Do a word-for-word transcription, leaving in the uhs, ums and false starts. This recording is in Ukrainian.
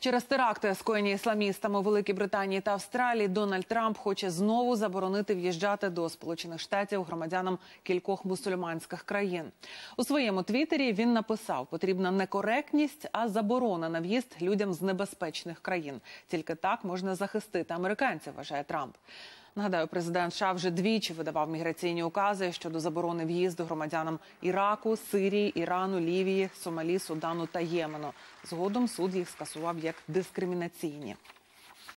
Через теракти, скоєні ісламістами у Великій Британії та Австралії, Дональд Трамп хоче знову заборонити в'їжджати до Сполучених Штатів громадянам кількох мусульманських країн. У своєму твіттері він написав: потрібна не коректність, а заборона на в'їзд людям з небезпечних країн. Тільки так можна захистити американців, вважає Трамп. Нагадаю, президент США вже двічі видавав міграційні укази щодо заборони в'їзду громадянам Іраку, Сирії, Ірану, Лівії, Сомалі, Судану та Ємену. Згодом суд їх скасував як дискримінаційні.